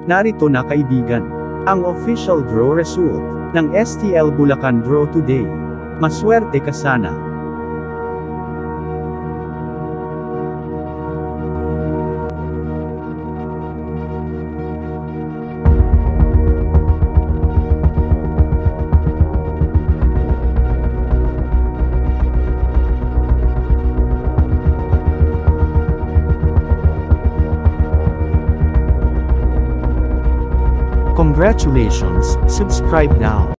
Narito na kaibigan, ang official draw result ng STL Bulacan Draw today. Maswerte ka sana. Congratulations, subscribe now.